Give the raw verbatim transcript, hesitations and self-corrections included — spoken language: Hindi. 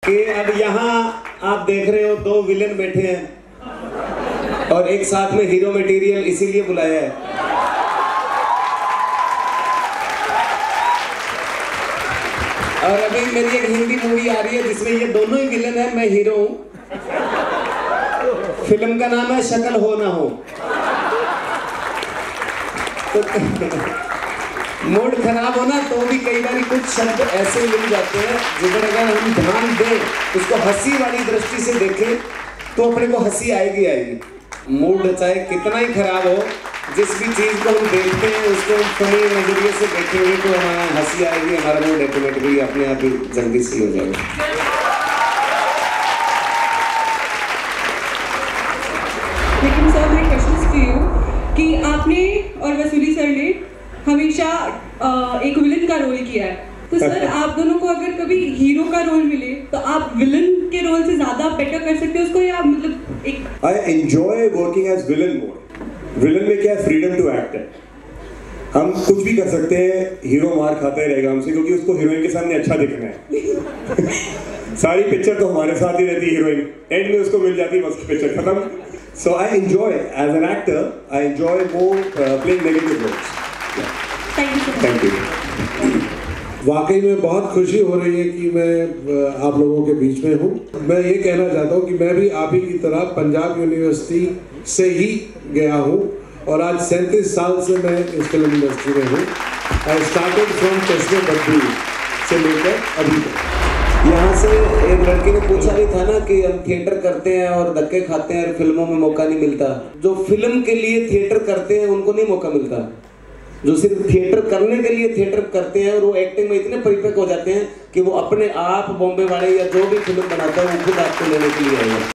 कि अब यहाँ आप देख रहे हो दो विलेन बैठे हैं और एक साथ में हीरो मटेरियल इसीलिए बुलाया है। और अभी मेरी एक हिंदी मूवी आ रही है जिसमें ये दोनों ही विलेन है, मैं हीरो हूँ। फिल्म का नाम है शक्ल हो ना हो। तो मूड खराब हो ना तो भी कई बार कुछ शब्द ऐसे मिल जाते हैं जिधर अगर हम ध्यान दें, उसको हंसी वाली दृष्टि से देखें तो अपने को हंसी आएगी आएगी। मूड चाहे कितना ही खराब हो, जिस भी चीज को हम देखते हैं उसको हम फनी नजरिए से देखेंगे तो हमारा हंसी आएगी, हमारा मूड ऑटोमेटिकली अपने आप ही जल्दी से हो जाएगा। लेकिन सर मेरे क्वेश्चन टू यू कि आपने और वसूली सर ने हमेशा एक विलन का रोल किया है, तो सर आप दोनों को अगर कभी हीरो का रोल मिले तो आप विलन के रोल से ज्यादा बेटर कर सकते हो उसको, या मतलब एक I enjoy working as villain more। Villain में क्या है, फ्रीडम टू एक्ट है। हम कुछ भी कर सकते हैं, हीरो मार खाता ही रहेगा हमसे क्योंकि उसको हीरोइन के सामने अच्छा दिखना है। सारी पिक्चर तो हमारे साथ ही रहती है, हीरोइन एंड में उसको मिल जाती है, बस पिक्चर खत्म। So I enjoy as an actor, I enjoy more uh, playing negative roles। Thank you. वाकई में बहुत खुशी हो रही है कि मैं आप लोगों के बीच में हूँ। मैं ये कहना चाहता हूँ कि मैं भी आप ही की तरह पंजाब यूनिवर्सिटी से ही गया हूँ और आज सैंतीस साल से मैं इस फिल्म इंडस्ट्री में हूँ। आई स्टार्टेड फ्रॉम चश्मे बद्दू से लेकर अभी तक। यहाँ से एक लड़के ने पूछा भी था ना कि हम थिएटर करते हैं और धक्के खाते हैं और फिल्मों में मौका नहीं मिलता। जो फिल्म के लिए थिएटर करते हैं उनको नहीं मौका मिलता। जो सिर्फ थिएटर करने के लिए थिएटर करते हैं और वो एक्टिंग में इतने परिपक्व हो जाते हैं कि वो अपने आप बॉम्बे वाले या जो भी फिल्म बनाता है वो खुद आपको लेने के लिए आएगा।